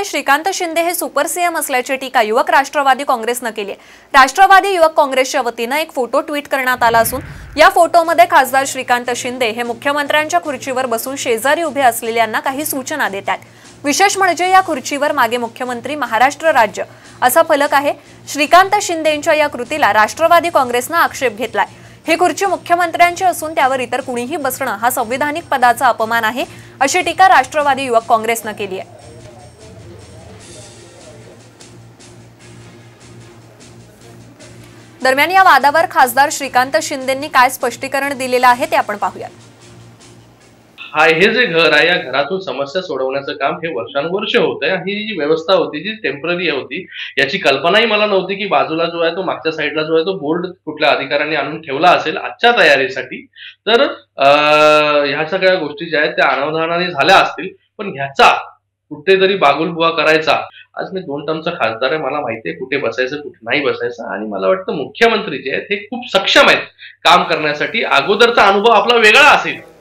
श्रीकांत शिंदे हे super CM असल्याची टीका युवक राष्ट्रवादी काँग्रेसनं केली आहे। राष्ट्रवादी युवक काँग्रेसच्या वतीनं एक फोटो ट्विट करण्यात आला असून या फोटोमध्ये खासदार श्रीकांत शिंदे हे मुख्यमंत्र्यांच्या खुर्चीवर बसून शेजारी उभे असलेल्यांना काही सूचना देतात। विशेष म्हणजे या खुर्चीवर मागे मुख्यमंत्री महाराष्ट्र राज्य असा फलक आहे। श्रीकांत शिंदेंच्या या कृतीला राष्ट्रवादी काँग्रेसनं आक्षेप घेतलाय। ही खुर्ची मुख्यमंत्र्यांची असून त्यावर इतर कुणीही बसणं हा संविधानिक पदाचा अपमान आहे अशी टीका राष्ट्रवादी युवक काँग्रेसनं केली आहे। दरम्यान या वादावर खासदार श्रीकांत शिंदेंनी काय स्पष्टीकरण दिलेलं आहे ते आपण पाहूया। हे जे घर आहे या घरातून समस्या सोडवण्याचं काम हे वर्षानुवर्ष होतंय। ही जी व्यवस्था होती जी टेम्पररी होती याची कल्पनाही मला नव्हती की बाजूला जो आहे तो मागच्या साईडला जो आहे तो बोर्ड कुठल्या अधिकाऱ्यांनी आणून ठेवला असेल आजच्या तयारीसाठी। तर ह्या सगळ्या गोष्टी ज्या आहेत त्या अनावधानाने झाल्या असतील, पण ह्याचा कुठेतरी बागुलबुवा करायचा। आज मी 2 टर्मचा खासदार आहे, मला माहिती आहे कुठे बसायचं कुठे नाही बसायचं, आणि मला वाटतं मुख्यमंत्री जे आहेत हे खूप सक्षम आहेत काम करण्यासाठी। अगोदरचा अनुभव आपला वेगळा असेल